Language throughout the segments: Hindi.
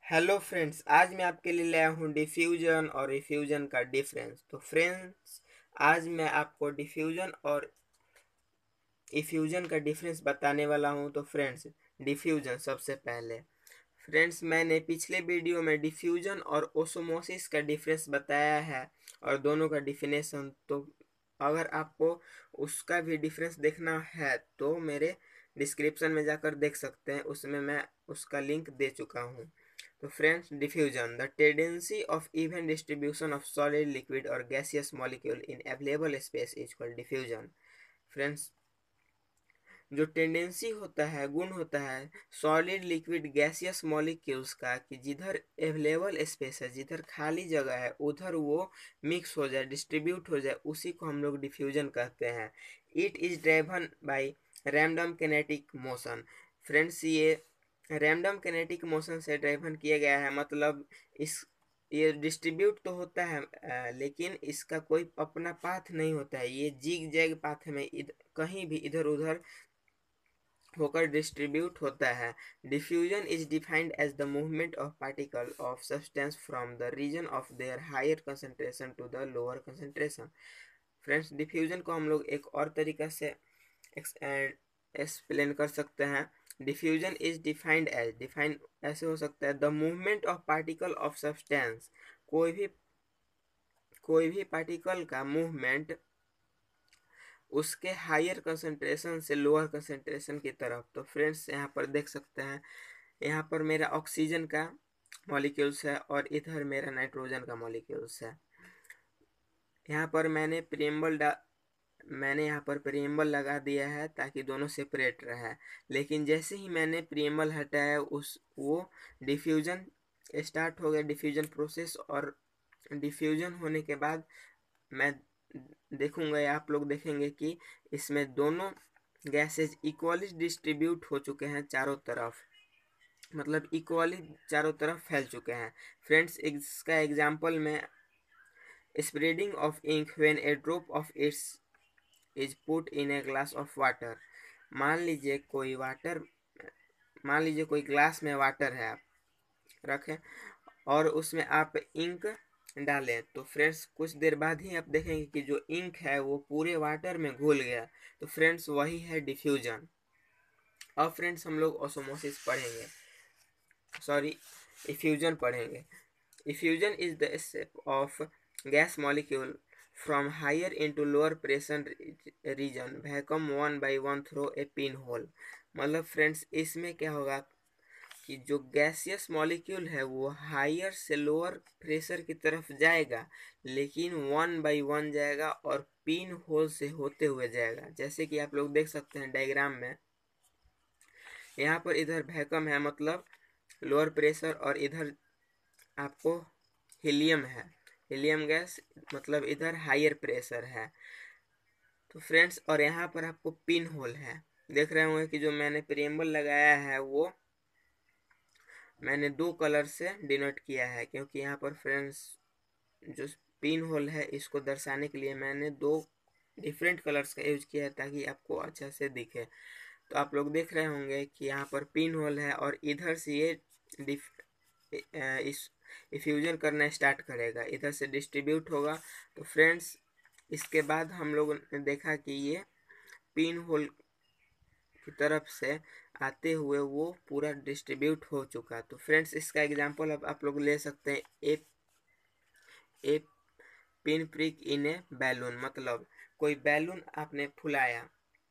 हेलो फ्रेंड्स, आज मैं आपके लिए लाया हूँ डिफ्यूजन और इफ्यूजन का डिफरेंस। तो फ्रेंड्स, आज मैं आपको डिफ्यूजन और इफ्यूजन का डिफरेंस बताने वाला हूँ। तो फ्रेंड्स, डिफ्यूजन सबसे पहले। फ्रेंड्स, मैंने पिछले वीडियो में डिफ्यूजन और ओसोमोसिस का डिफरेंस बताया है और दोनों का डिफिनेशन। तो अगर आपको उसका भी डिफरेंस देखना है तो मेरे डिस्क्रिप्शन में जाकर देख सकते हैं, उसमें मैं उसका लिंक दे चुका हूँ। तो friends, diffusion the tendency of even distribution of solid, liquid और gaseous molecule in available space is called diffusion. Friends, जो टेंडेंसी होता है, गुण होता है सॉलिड, लिक्विड, गैसियस मॉलिक्यूल्स का कि जिधर अवेलेबल स्पेस है, जिधर खाली जगह है, उधर वो मिक्स हो जाए, डिस्ट्रीब्यूट हो जाए, उसी को हम लोग डिफ्यूजन कहते हैं। It is driven by random kinetic motion. Friends, ये रैंडम किनेटिक मोशन से ड्राइवन किया गया है। मतलब इस ये डिस्ट्रीब्यूट तो होता है, लेकिन इसका कोई अपना पाथ नहीं होता है। ये जिग जैग पाथ में कहीं भी इधर उधर होकर डिस्ट्रीब्यूट होता है। Diffusion is defined as the movement of particle of substance from the region of their higher concentration to the lower concentration. Friends, diffusion को हम लोग एक और तरीका से एक्सप्लेन कर सकते हैं। डिफ्यूजन इज डिफाइंड ऐसे हो सकता है, the movement of particle of substance. कोई भी कोई भी पार्टिकल का मूवमेंट उसके हायर कंसंट्रेशन से लोअर कंसंट्रेशन की तरफ। तो फ्रेंड्स, यहाँ पर देख सकते हैं, यहाँ पर मेरा ऑक्सीजन का मॉलिक्यूल्स है और इधर मेरा नाइट्रोजन का मॉलिक्यूल्स है। यहाँ पर मैंने यहाँ पर प्रिएम्बल लगा दिया है ताकि दोनों सेपरेट रहे। लेकिन जैसे ही मैंने प्रिएम्बल हटाया वो डिफ्यूजन स्टार्ट हो गया, डिफ्यूजन प्रोसेस। और डिफ्यूजन होने के बाद मैं देखूंगा या आप लोग देखेंगे कि इसमें दोनों गैसेज इक्वली डिस्ट्रीब्यूट हो चुके हैं चारों तरफ, मतलब इक्वली चारों तरफ फैल चुके हैं। फ्रेंड्स, इसका एग्जांपल में spreading of ink when a drop of its is put in a glass of water. मान लीजिए कोई ग्लास में वाटर है, आप रखें और उसमें आप इंक डालें। तो फ्रेंड्स, कुछ देर बाद ही आप देखेंगे कि जो इंक है वो पूरे वाटर में घुल गया। तो फ्रेंड्स, वही है डिफ्यूजन। अब फ्रेंड्स, हम लोग ऑसमोसिस पढ़ेंगे, सॉरी, इफ्यूजन पढ़ेंगे। Effusion is the step of gas molecule from higher into lower pressure region vacuum one by one through a pin hole. मतलब फ्रेंड्स, इसमें क्या होगा कि जो गैसियस मॉलिक्यूल है वो हायर से लोअर प्रेशर की तरफ जाएगा, लेकिन वन बाय वन जाएगा और पिन होल से होते हुए जाएगा। जैसे कि आप लोग देख सकते हैं डायग्राम में, यहाँ पर इधर वैक्यूम है, मतलब लोअर प्रेशर, और इधर आपको हीलियम है, हीलियम गैस, मतलब इधर हायर प्रेशर है। तो फ्रेंड्स, और यहाँ पर आपको पिन होल है। देख रहे होंगे कि जो मैंने प्रिएम्बल लगाया है वो मैंने दो कलर से डिनोट किया है, क्योंकि यहाँ पर फ्रेंड्स जो पिन होल है इसको दर्शाने के लिए मैंने दो डिफरेंट कलर्स का यूज किया है ताकि आपको अच्छा से दिखे। तो आप लोग देख रहे होंगे कि यहाँ पर पिन होल है और इधर से ये इस इफ्यूजन करना स्टार्ट करेगा, इधर से डिस्ट्रीब्यूट होगा। तो फ्रेंड्स, इसके बाद हम लोगों ने देखा कि ये पिन होल की तरफ से आते हुए वो पूरा डिस्ट्रीब्यूट हो चुका। तो फ्रेंड्स, इसका एग्जांपल अब आप लोग ले सकते हैं, a pin prick in a balloon. मतलब कोई बैलून आपने फुलाया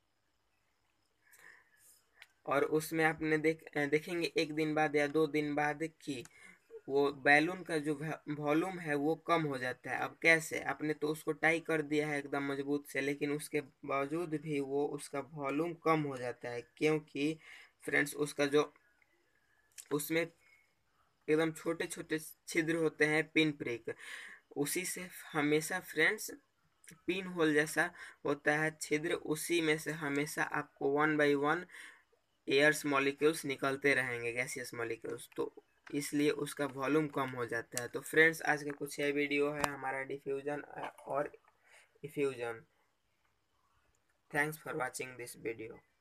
और उसमें आपने देखेंगे एक दिन बाद या दो दिन बाद कि वो बैलून का जो वॉल्यूम है वो कम हो जाता है। अब कैसे? आपने तो उसको टाई कर दिया है एकदम मजबूत से, लेकिन उसके बावजूद भी वो उसका वॉल्यूम कम हो जाता है, क्योंकि फ्रेंड्स उसका जो उसमें एकदम छोटे छोटे छिद्र होते हैं, पिन प्रिक, उसी से हमेशा फ्रेंड्स पिन होल जैसा होता है छिद्र, उसी में से हमेशा आपको one by one airs molecules निकलते रहेंगे, गैसियस मॉलिक्यूल्स। तो इसलिए उसका वॉल्यूम कम हो जाता है। तो फ्रेंड्स, आज का कुछ यह वीडियो है हमारा डिफ्यूजन और effusion. Thanks for watching this video.